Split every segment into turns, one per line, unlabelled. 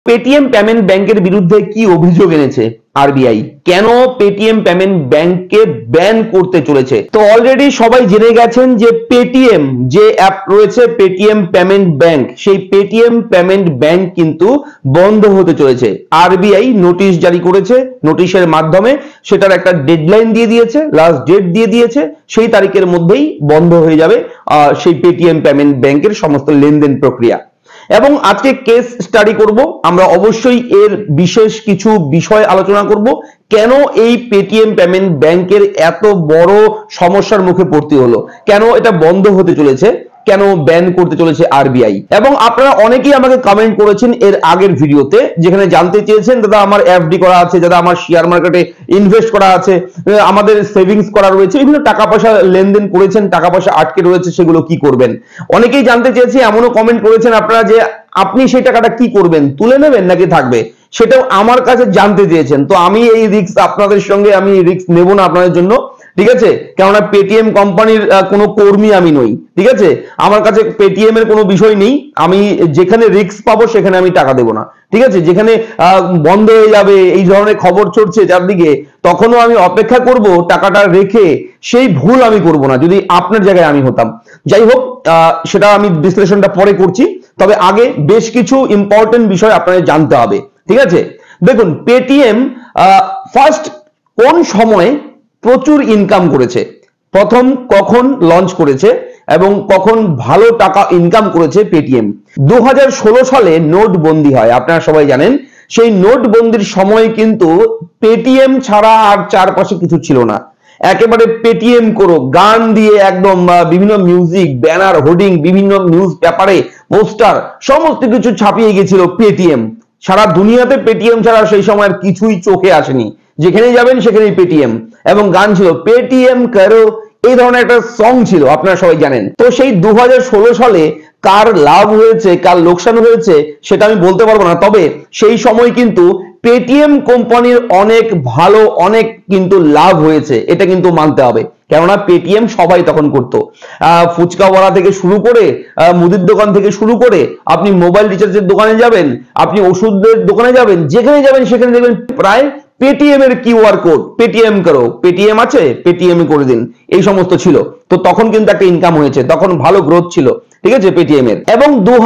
Paytm payment ব্যাংকের বিরুদ্ধে কি অভিযোগ এনেছে আরবিআই? কেন পেটিএম পেমেন্ট ব্যাংককে ব্যান করতে চলেছে? তো অলরেডি সবাই জেনে গেছেন যে পেটিএম যে অ্যাপ রয়েছে পেটিএম পেমেন্ট ব্যাংক, সেই পেটিএম পেমেন্ট ব্যাংক কিন্তু বন্ধ হতে চলেছে। আরবিআই নোটিশ জারি করেছে, নোটিশের মাধ্যমে সেটার একটা ডেডলাইন দিয়ে দিয়েছে, লাস্ট ডেট দিয়ে দিয়েছে, সেই তারিখের মধ্যেই বন্ধ হয়ে যাবে সেই পেটিএম পেমেন্ট ব্যাংকের সমস্ত লেনদেন প্রক্রিয়া। এবং আজকে কেস স্টাডি করব আমরা, অবশ্যই এর বিশেষ কিছু বিষয় আলোচনা করব, কেন এই পেটিএম পেমেন্ট ব্যাংকের এত বড় সমস্যার মুখে পড়তে হলো, কেন এটা বন্ধ হতে চলেছে, কেন ব্যান করতে চলেছে আরবিআই। এবং আপনারা অনেকেই আমাকে কমেন্ট করেছেন এর আগের ভিডিওতে, যেখানে জানতে চেয়েছেন দাদা আমার এফডি করা আছে, দাদা আমার শেয়ার মার্কেটে ইনভেস্ট করা আছে, আমাদের সেভিংস করা রয়েছে, বিভিন্ন টাকা পয়সা লেনদেন করেছেন, টাকা পয়সা আটকে রয়েছে, সেগুলো কি করবেন। অনেকেই জানতে চেয়েছে, এমনও কমেন্ট করেছেন আপনারা যে আপনি সেই টাকাটা কি করবেন, তুলে নেবেন নাকি থাকবে, সেটাও আমার কাছে জানতে চেয়েছেন। তো আমি এই রিস্ক আপনাদের সঙ্গে আমি রিস্ক নেব না আপনাদের জন্য, ঠিক আছে? কেননা পেটিএম কোম্পানির কোনো কর্মী আমি নই, ঠিক আছে? আমার কাছে পেটিএম এর কোনো বিষয় নেই, আমি যেখানে রিস্ক পাবো সেখানে আমি টাকা দেবো না, ঠিক আছে? যেখানে বন্ধ হয়ে যাবে এই ধরনের খবর ছড়ছে চারদিকে, তখনও আমি অপেক্ষা করব টাকাটা রেখে, সেই ভুল আমি করব না যদি আপনার জায়গায় আমি হতাম। যাই হোক, সেটা আমি বিশ্লেষণটা পরে করছি, তবে আগে বেশ কিছু ইম্পর্টেন্ট বিষয় আপনাদের জানতে হবে, ঠিক আছে? দেখুন, পেটিএম ফার্স্ট কোন সময়ে প্রচুর ইনকাম করেছে, প্রথম কখন লঞ্চ করেছে এবং কখন ভালো টাকা ইনকাম করেছে পেটিএম? 2016 সালে নোটবন্দি হয়, আপনারা সবাই জানেন। সেই নোটবন্দির সময় কিন্তু পেটিএম ছাড়া আর চারপাশে কিছু ছিল না, একেবারে পেটিএম করো গান দিয়ে একদম বিভিন্ন মিউজিক, ব্যানার, হোর্ডিং, বিভিন্ন নিউজ পেপারে পোস্টার, সমস্ত কিছু ছাপিয়ে গেছিল পেটিএম। সারা দুনিয়াতে পেটিএম ছাড়া সেই সময় আর কিছুই চোখে আসেনি, যেখানে যাবেন সেখানেই পেটিএম, এবং গান ছিল পেটিএম করো, এই ধরনের একটা সং ছিল, আপনারা সবাই জানেন। তো সেই 2016 সালে কার লাভ হয়েছে কার লোকসান হয়েছে সেটা আমি বলতে পারবো না, তবে সেই সময় কিন্তু পেটিএম কোম্পানির অনেক ভালো, অনেক কিন্তু লাভ হয়েছে, এটা কিন্তু মানতে হবে। কেননা পেটিএম সবাই তখন করতো, ফুচকাওয়ালা থেকে শুরু করে, মুদির দোকান থেকে শুরু করে, আপনি মোবাইল রিচার্জের দোকানে যাবেন, আপনি ওষুধের দোকানে যাবেন, যেখানে যাবেন সেখানে দেখবেন প্রায় পেটিএম এর কিউআর কোড, পেটিএম করো, পেটিএম আছে পেটিএম করে দিন, এই সমস্ত ছিল। তো তখন কিন্তু একটা ইনকাম হয়েছে, তখন ভালো গ্রোথ ছিল, ঠিক আছে, পেটিএম এর। এবং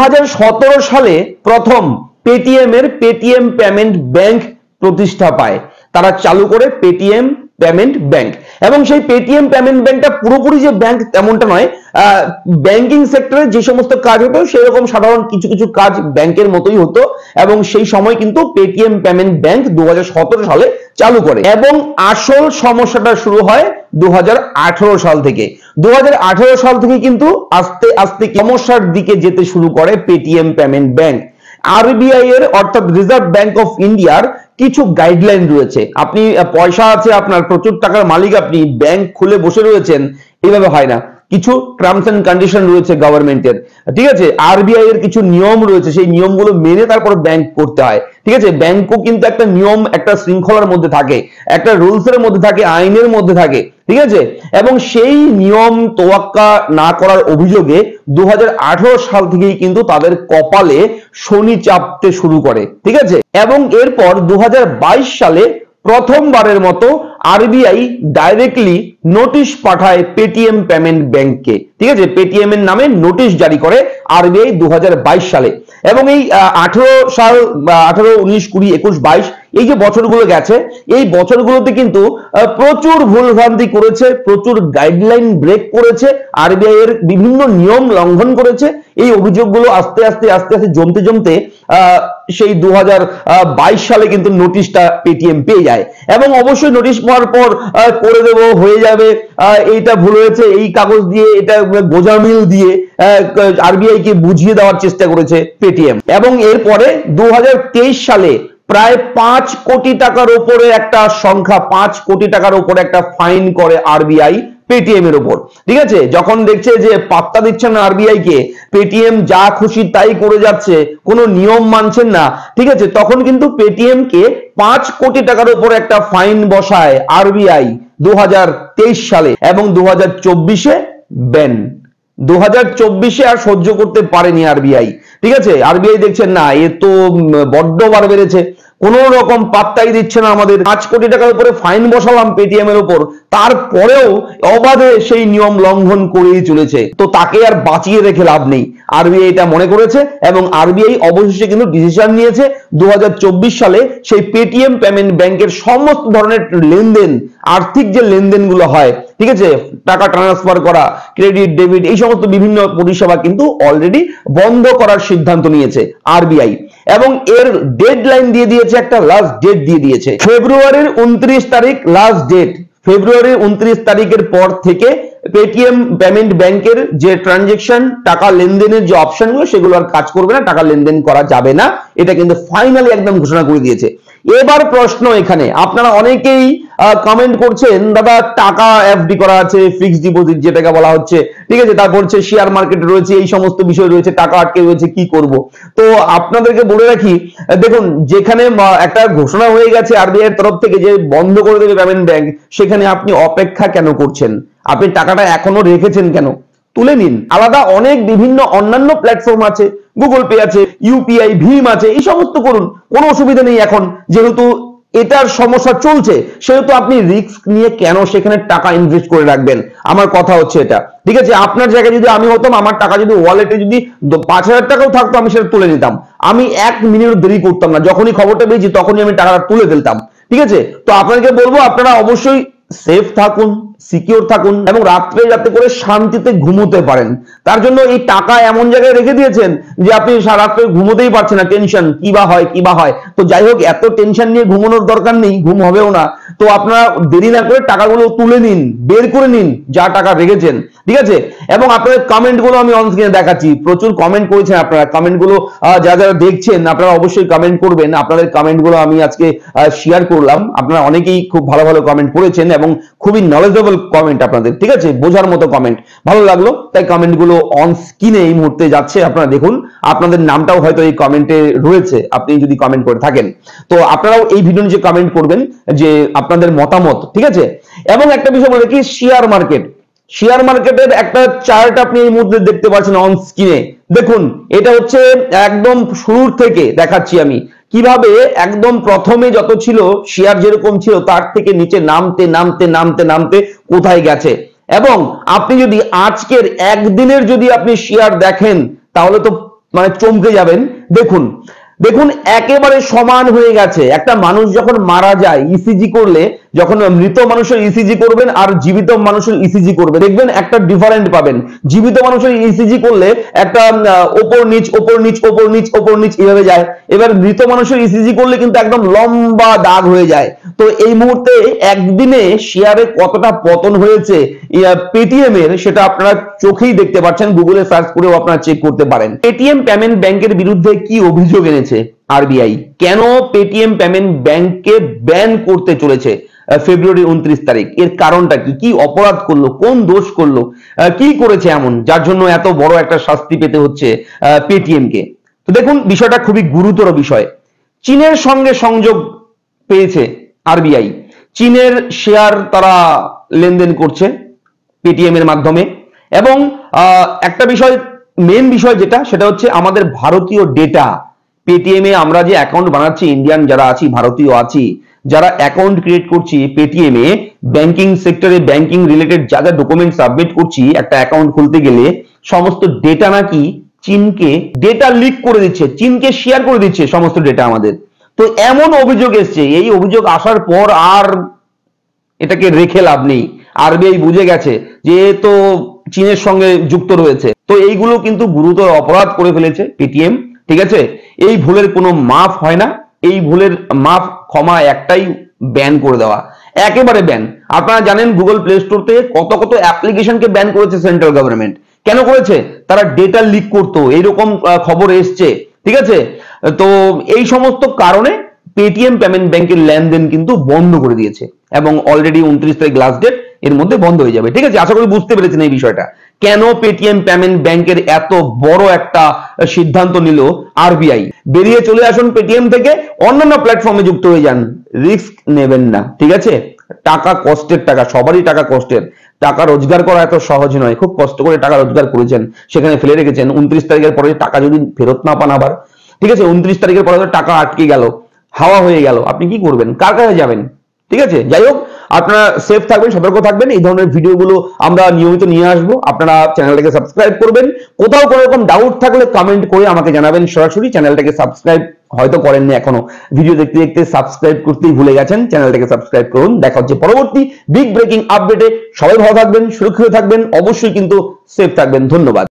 2017 সালে প্রথম পেটিএম এর পেটিএম পেমেন্ট ব্যাংক প্রতিষ্ঠা পায়, তারা চালু করে পেটিএম পেমেন্ট ব্যাংক। এবং সেই পেটিএম পেমেন্ট ব্যাংকটা পুরোপুরি যে ব্যাংক তেমনটা নয়, ব্যাংকিং সেক্টরে যে সমস্ত কাজ হতো সেরকম সাধারণ কিছু কিছু কাজ ব্যাংকের মতোই হতো। এবং সেই সময় কিন্তু পেটিএম পেমেন্ট ব্যাংক 2017 সালে চালু করে, এবং আসল সমস্যাটা শুরু হয় 2018 সাল থেকে। 2018 সাল থেকে কিন্তু আস্তে আস্তে সমস্যার দিকে যেতে শুরু করে পেটিএম পেমেন্ট ব্যাংক। আরবিআই এর অর্থাৎ রিজার্ভ ব্যাংক অফ ইন্ডিয়ার কিছু গাইডলাইন রয়েছে। আপনি পয়সা আছে আপনার, প্রচুর টাকার মালিক, আপনি ব্যাংক খুলে বসে রয়েছেন, এইভাবে হয় না। কিছু টার্মস এন্ড কন্ডিশন রয়েছে গভর্নমেন্টের, ঠিক আছে? আরবিআই এর কিছু নিয়ম রয়েছে, সেই নিয়মগুলো মেনে তারপর ব্যাংক করতে হয়, ঠিক আছে? ব্যাংকও কিন্তু একটা নিয়ম, একটা শৃঙ্খলার মধ্যে থাকে, একটা রুলস এর মধ্যে থাকে, আইনের মধ্যে থাকে, ঠিক আছে? এবং সেই নিয়ম তোয়াক্কা না করার অভিযোগে 2018 সাল থেকেই কিন্তু তাদের কপালে শনি চাপতে শুরু করে, ঠিক আছে? এবং এরপর 2022 সালে প্রথমবারের মতো আরবিআই ডাইরেক্টলি নোটিশ পাঠায় পেটিএম পেমেন্ট ব্যাংককে, ঠিক আছে? পেটিএম এর নামে নোটিশ জারি করে আরবিআই 2022 সালে। এবং এই 18 সাল, 18, 19, 20, 21, 22 এই যে বছরগুলো গেছে, এই বছরগুলোতে কিন্তু প্রচুর ভুলভ্রান্তি করেছে, প্রচুর গাইডলাইন ব্রেক করেছে, আরবিআই এর বিভিন্ন নিয়ম লঙ্ঘন করেছে। এই অভিযোগগুলো আস্তে আস্তে আস্তে আস্তে জমতে জমতে সেই 2022 সালে কিন্তু নোটিশটা পেটিএম পেয়ে যায়। এবং অবশ্যই নোটিশ পাওয়ার পর করে দেব, হয়ে যাবে, এইটা ভুল হয়েছে, এই কাগজ দিয়ে, এটা গোজামিল দিয়ে আরবিআই কে বুঝিয়ে দেওয়ার চেষ্টা করেছে পেটিএম। এবং এরপরে 2023 সালে প্রায় 5 কোটি টাকার উপরে একটা সংখ্যা, 5 কোটি টাকার উপরে একটা ফাইন করে আরবিআই পেটিএম এর উপর, ঠিক আছে? যখন দেখছে যে পাত্তা দিচ্ছেন না আরবিআই কে, পেটিএম যা খুশি তাই করে যাচ্ছে, কোনো নিয়ম মানছেন না, ঠিক আছে, তখন কিন্তু পেটিএম কে 5 কোটি টাকার উপর একটা ফাইন বসায় আরবিআই 2023 সালে। এবং 2024-এ ব্যান, 2024-এ আর সহ্য করতে পারেনি আরবিআই, ঠিক আছে, আরবিআই দেখছেন না এ তো বড্ড বার বেড়েছে, কোন রকম পাত্তাই দিচ্ছে না আমাদের, 5 কোটি টাকার উপরে ফাইন বসালাম পেটিএম এর উপর, তারপরেও অবাধে সেই নিয়ম লঙ্ঘন করেই চলেছে। তো তাকে আর বাঁচিয়ে রেখে লাভ নেই, আরবিআই এটা মনে করেছে এবং আরবিআই অবশেষে কিন্তু ডিসিশন নিয়েছে 2024 সালে সেই পেটিএম পেমেন্ট ব্যাংকের সমস্ত ধরনের লেনদেন, আর্থিক যে লেনদেনগুলো হয়, ঠিক আছে, টাকা ট্রান্সফার করা, ক্রেডিট ডেবিট, এই সমস্ত বিভিন্ন পরিষেবা কিন্তু অলরেডি বন্ধ করার সিদ্ধান্ত নিয়েছে আরবিআই এবং এর ডেডলাইন দিয়ে দিয়েছে, একটা লাস্ট ডেট দিয়ে দিয়েছে ফেব্রুয়ারির 29 তারিখ লাস্ট ডেট। ফেব্রুয়ারির 29 তারিখের পর থেকে পেটিএম পেমেন্ট ব্যাংকের যে ট্রানজেকশন, টাকা লেনদেনের যে অপশনগুলো সেগুলো আর কাজ করবে না, টাকা লেনদেন করা যাবে না, এটা কিন্তু ফাইনালি একদম ঘোষণা করে দিয়েছে। এবার প্রশ্ন এখানে, আপনারা অনেকেই কমেন্ট করছেন দাদা টাকা এফডি করা আছে, ফিক্সড ডিপোজিট যেটাকে বলা হচ্ছে, ঠিক আছে, তারপর হচ্ছে শেয়ার মার্কেট রয়েছে, এই সমস্ত বিষয় রয়েছে, টাকা আটকে রয়েছে, কি করব? তো আপনাদেরকে বলে রাখি, দেখুন যেখানে একটা ঘোষণা হয়ে গেছে আরবিআই এর তরফ থেকে যে বন্ধ করে দেবে পেমেন্ট ব্যাংক, সেখানে আপনি অপেক্ষা কেন করছেন? আপনি টাকাটা এখনো রেখেছেন কেন? তুলে নিন। আলাদা অনেক বিভিন্ন অন্যান্য প্ল্যাটফর্ম আছে, গুগল পে আছে, ইউপিআই, ভীম আছে, এই সমস্ত করুন, কোনো অসুবিধা নেই। এখন যেহেতু এটার সমস্যা চলছে সেহেতু আপনি রিস্ক নিয়ে কেন সেখানে টাকা ইনভেস্ট করে রাখবেন? আমার কথা হচ্ছে এটা, ঠিক আছে। আপনার জায়গায় যদি আমি হতাম, আমার টাকা যদি ওয়ালেটে যদি 5,000 টাকাও থাকতো, আমি সেটা তুলে নিতাম, আমি 1 মিনিট দেরি করতাম না, যখনই খবরটা পেয়েছি তখনই আমি টাকাটা তুলে ফেলতাম, ঠিক আছে। তো আপনাকে বলবো আপনারা অবশ্যই সেফ থাকুন, সিকিউর থাকুন এবং রাত্রে যাতে করে শান্তিতে ঘুমোতে পারেন। তার জন্য এই টাকা এমন জায়গায় রেখে দিয়েছেন যে আপনি সারা রাত্রে ঘুমোতেই পারছেন না, টেনশন, কি বা হয় কি বা হয়। তো যাই হোক, এত টেনশন নিয়ে ঘুমানোর দরকার নেই, ঘুম হবেও না। তো আপনারা দেরি না করে টাকাগুলো তুলে নিন, বের করে নিন যা টাকা রেখেছেন, ঠিক আছে। এবং আপনাদের কমেন্ট গুলো আমি অন স্ক্রিনে দেখাচ্ছি, প্রচুর কমেন্ট করেছেন আপনারা, কমেন্ট গুলো যারা যারা দেখছেন আপনারা অবশ্যই কমেন্ট করবেন, আপনাদের কমেন্ট গুলো আমি আজকে শেয়ার করলাম। আপনারা অনেকেই খুব ভালো ভালো কমেন্ট করেছেন এবং খুবই নলেজেবল কমেন্ট আপনাদের, ঠিক আছে, বোঝার মতো কমেন্ট, ভালো লাগলো। তাই কমেন্ট গুলো অন স্ক্রিনে এই মুহূর্তে যাচ্ছে, আপনারা দেখুন, আপনাদের নামটাও হয়তো এই কমেন্টে রয়েছে আপনি যদি কমেন্ট করে থাকেন। তো আপনারাও এই ভিডিও নিচে কমেন্ট করবেন যে আপনাদের মতামত, ঠিক আছে। এবং একটা বিষয় বলে কি, শেয়ার মার্কেট, শেয়ার মার্কেটের একটা চার্ট আপনি এই মুহূর্তে দেখতে পাচ্ছেন অন স্ক্রিনে, দেখুন এটা হচ্ছে একদম শুরুর থেকে দেখাচ্ছি আমি কিভাবে একদম প্রথমে যত ছিল শেয়ার যেরকম ছিল তার থেকে নিচে নামতে নামতে নামতে নামতে কোথায় গেছে। এবং আপনি যদি আজকের একদিনের যদি আপনি শেয়ার দেখেন তাহলে তো মানে চমকে যাবেন। দেখুন দেখুন একেবারে সমান হয়ে গেছে। একটা মানুষ যখন মারা যায় ইসিজি করলে, যখন মৃত মানুষের ইসিজি করবেন আর জীবিত মানুষের ইসিজি করবে, দেখবেন একটা ডিফারেন্ট পাবেন। জীবিত মানুষের ইসিজি করলে একটা ওপর নিচ ওপর নিচ ওপর নিচ ওপর নিচ এভাবে যায়, এবার মৃত মানুষের ইসিজি করলে কিন্তু একদম লম্বা দাগ হয়ে যায়। তো এই মুহূর্তে একদিনে শেয়ারে কতটা পতন হয়েছে পেটিএম এর, সেটা আপনারা চোখেই দেখতে পাচ্ছেন, গুগলে সার্চ করেও আপনারা চেক করতে পারেন। পেটিএম পেমেন্ট ব্যাংকের বিরুদ্ধে কি অভিযোগ এনেছে আরবিআই? কেন পেটিএম পেমেন্ট ব্যাংককে ব্যান করতে চলেছে ফেব্রুয়ারি 29 তারিখ? এর কারণটা কি? কি অপরাধ করলো, কোন দোষ করলো, কি করেছে এমন যার জন্য এত বড় একটা শাস্তি পেতে হচ্ছে পেটিএম কে? তো দেখুন বিষয়টা খুবই গুরুতর বিষয়। চীনের সঙ্গে সংযোগ পেয়েছে আরবিআই, চীনের শেয়ার তারা লেনদেন করছে পেটিএম এর মাধ্যমে। এবং একটা বিষয়, মেন বিষয় যেটা, সেটা হচ্ছে আমাদের ভারতীয় ডেটা। পেটিএম এ আমরা যে অ্যাকাউন্ট বানাচ্ছি, ইন্ডিয়ান যারা আছি, ভারতীয় আছি, যারা অ্যাকাউন্ট ক্রিয়েট করছি পেটিএম এ, ব্যাংকিং সেক্টরে ব্যাংকিং রিলেটেড যা যা ডকুমেন্ট সাবমিট করছি একটা অ্যাকাউন্ট খুলতে গেলে, সমস্ত ডেটা নাকি চীনকে ডেটা লিক করে দিচ্ছে, চীনকে শেয়ার করে দিচ্ছে সমস্ত ডেটা আমাদের। তো এমন অভিযোগ এসছে, এই অভিযোগ আসার পর আর এটাকে রেখে লাভ নেই। আরবিআই বুঝে গেছে যে তো চীনের সঙ্গে যুক্ত রয়েছে, তো এইগুলো কিন্তু গুরুতর অপরাধ করে ফেলেছে পেটিএম, ঠিক আছে। এই ভুলের কোনো মাফ হয় না, এই ভুলের মাফ ক্ষমা একটাই, ব্যান করে দেওয়া, একেবারে ব্যান। আপনারা জানেন গুগল প্লে স্টোর থেকে কত কত অ্যাপ্লিকেশনকে ব্যান করেছে সেন্ট্রাল গভর্নমেন্ট। কেন করেছে? তারা ডেটা লিক করতো, এইরকম খবর এসছে, ঠিক আছে। তো এই সমস্ত কারণে পেটিএম পেমেন্ট ব্যাংকের লেনদেন কিন্তু বন্ধ করে দিয়েছে এবং অলরেডি 29 তারিখ লাস্ট ডেট, এর মধ্যে বন্ধ হয়ে যাবে, ঠিক আছে। আশা করি বুঝতে পেরেছেন এই বিষয়টা, কেন পেটিএম পেমেন্ট ব্যাংকের এত বড় একটা সিদ্ধান্ত নিল আরবিআই। বেরিয়ে চলে আসুন পেটিএম থেকে, অন্যান্য প্ল্যাটফর্মে যুক্ত হয়ে যান, রিস্ক নেবেন না, ঠিক আছে। টাকা কষ্টের টাকা, সবারই টাকা কষ্টের, টাকা রোজগার করা এত সহজ নয়, খুব কষ্ট করে টাকা রোজগার করেছেন, সেখানে ফেলে রেখেছেন। 29 তারিখের পরে টাকা যদি ফেরত না পান আবার, ঠিক আছে, 29 তারিখের পরে টাকা আটকে গেল, হাওয়া হয়ে গেল, আপনি কি করবেন, কার কাছে যাবেন? ঠিক আছে, যাই হোক, আপনারা সেফ থাকবেন, সতর্ক থাকবেন। এই ধরনের ভিডিওগুলো আমরা নিয়মিত নিয়ে আসবো, আপনারা চ্যানেলটাকে সাবস্ক্রাইব করবেন। কোথাও কোনো রকম ডাউট থাকলে কমেন্ট করে আমাকে জানাবেন সরাসরি। চ্যানেলটাকে সাবস্ক্রাইব হয়তো করেননি এখনো, ভিডিও দেখতে দেখতে সাবস্ক্রাইব করতেই ভুলে গেছেন, চ্যানেলটাকে সাবস্ক্রাইব করুন। দেখা হচ্ছে পরবর্তী বিগ ব্রেকিং আপডেটে। সবাই ভালো থাকবেন, সুরক্ষিত থাকবেন, অবশ্যই কিন্তু সেফ থাকবেন। ধন্যবাদ।